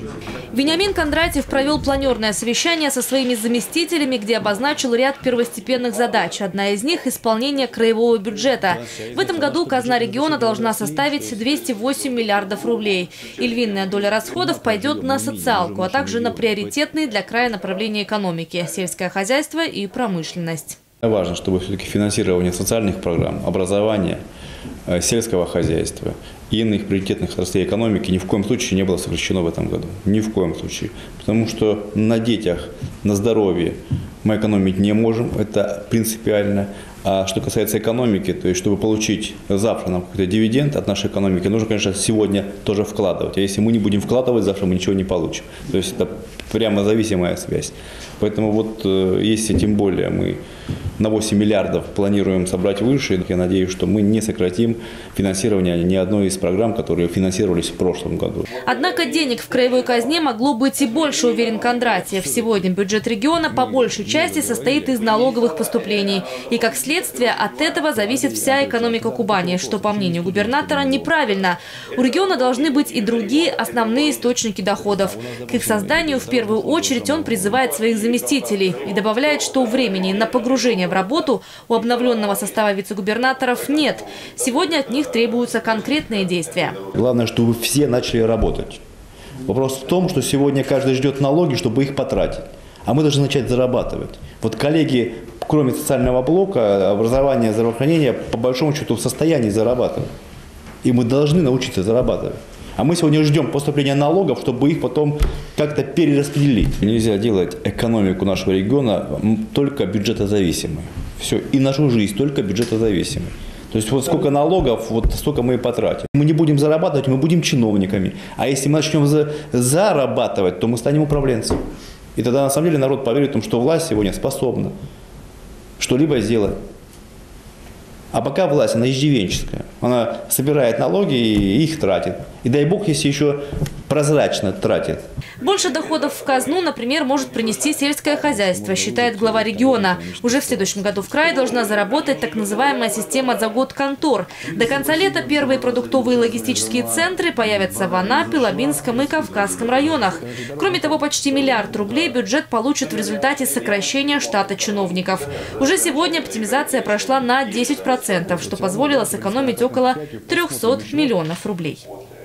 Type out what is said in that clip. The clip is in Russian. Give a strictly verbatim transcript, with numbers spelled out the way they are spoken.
Вениамин Кондратьев провел планерное совещание со своими заместителями, где обозначил ряд первостепенных задач. Одна из них – исполнение краевого бюджета. В этом году казна региона должна составить двести восемь миллиардов рублей. И львиная доля расходов пойдет на социалку, а также на приоритетные для края направления экономики – сельское хозяйство и промышленность. Важно, чтобы все-таки финансирование социальных программ, образования, сельского хозяйства и иных приоритетных отраслей экономики ни в коем случае не было сокращено в этом году. Ни в коем случае. Потому что на детях, на здоровье мы экономить не можем, это принципиально. А что касается экономики, то есть чтобы получить завтра нам какой-то дивиденд от нашей экономики, нужно, конечно, сегодня тоже вкладывать. А если мы не будем вкладывать, завтра мы ничего не получим. То есть это прямо зависимая связь. Поэтому вот если тем более мы на восемь миллиардов планируем собрать выше, я надеюсь, что мы не сократим финансирование ни одной из программ, которые финансировались в прошлом году. Однако денег в краевой казне могло быть и больше, уверен Кондратьев. Сегодня бюджет региона по большей части состоит из налоговых поступлений. И как следствие от этого зависит вся экономика Кубани, что, по мнению губернатора, неправильно. У региона должны быть и другие основные источники доходов. К их созданию в первую очередь он призывает своих заместителей и добавляет, что времени на погружение в работу у обновленного состава вице-губернаторов нет. Сегодня от них требуются конкретные действия. Главное, чтобы все начали работать. Вопрос в том, что сегодня каждый ждет налоги, чтобы их потратить. А мы должны начать зарабатывать. Вот коллеги, кроме социального блока, образования, здравоохранения, по большому счету в состоянии зарабатывать. И мы должны научиться зарабатывать. А мы сегодня ждем поступления налогов, чтобы их потом как-то перераспределить. Нельзя делать экономику нашего региона только бюджетозависимой. Все. И нашу жизнь только бюджетозависимой. То есть вот сколько налогов, вот столько мы и потратим. Мы не будем зарабатывать, мы будем чиновниками. А если мы начнем за зарабатывать, то мы станем управленцами. И тогда на самом деле народ поверит в том, что власть сегодня способна что-либо сделать. А пока власть, она иждивенческая. Она собирает налоги и их тратит. И дай бог, если еще прозрачно тратит. Больше доходов в казну, например, может принести сельское хозяйство, считает глава региона. Уже в следующем году в крае должна заработать так называемая система «За год контор». До конца лета первые продуктовые логистические центры появятся в Анапе, Лабинском и Кавказском районах. Кроме того, почти миллиард рублей бюджет получит в результате сокращения штата чиновников. Уже сегодня оптимизация прошла на десять процентов, что позволило сэкономить около трёхсот миллионов рублей.